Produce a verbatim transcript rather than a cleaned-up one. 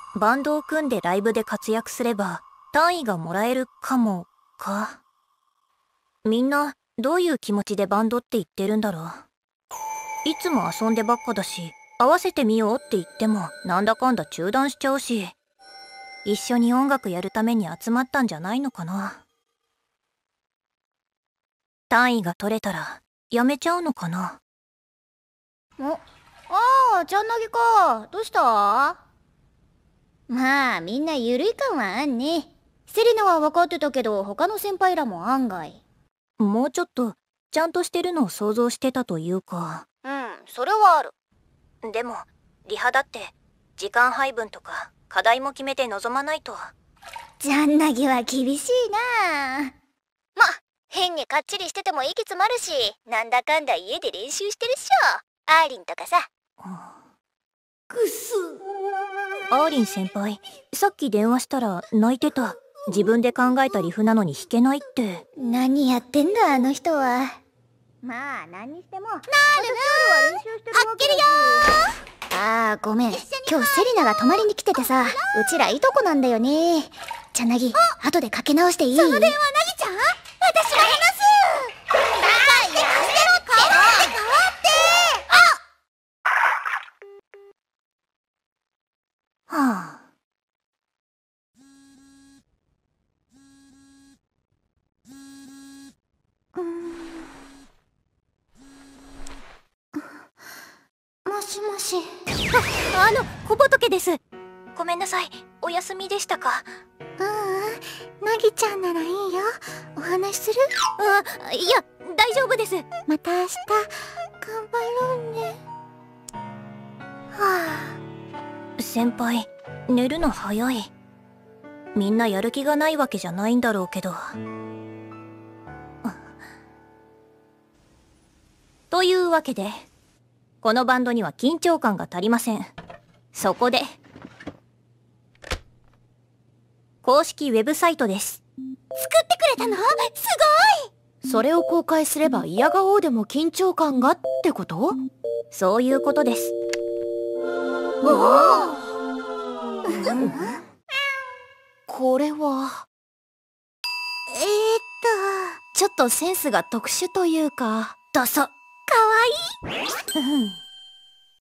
バンドを組んでライブで活躍すれば単位がもらえるかもか。みんなどういう気持ちでバンドって言ってるんだろう。いつも遊んでばっかだし、合わせてみようって言ってもなんだかんだ中断しちゃうし、一緒に音楽やるために集まったんじゃないのかな。単位が取れたらやめちゃうのかな。 お、ああ、ちゃんなぎか。どうした？まあみんなゆるい感はあんね。セリナは分かってたけど他の先輩らも案外。 もうちょっとちゃんとしてるのを想像してたというか。 うん、それはある。 でもリハだって時間配分とか課題も決めて臨まないと。 ちゃんなぎは厳しいな。ま、変にかっちりしてても息詰まるし、なんだかんだ家で練習してるっしょ。アーリンとかさ。 くす。アーリン先輩、さっき電話したら泣いてた。自分で考えたリフなのに弾けないって。 何やってんだあの人は。まあ何にしてもなるなー。はっきりよー。あーごめん、今日セリナが泊まりに来ててさ、うちらいとこなんだよね。ちゃなぎ、後でかけ直していい？その電話なぎちゃん、私が話す。バカやめろって。変わって変わってあはあ。 もしもし。 あ、あの小仏です。ごめんなさい、お休みでしたか？ ううん、なぎちゃんならいいよ。お話する？ あ、いや大丈夫です。 また明日頑張ろうね。はあ。先輩、寝るの早い。みんなやる気がないわけじゃないんだろうけど。というわけでこのバンドには緊張感が足りません。そこで公式ウェブサイトです。 作ってくれたの？すごい。 それを公開すれば嫌がおうでも緊張感がってこと？ そういうことです。 おお、 これはえー、っとちょっとセンスが特殊というか。 ダサ。かわいい。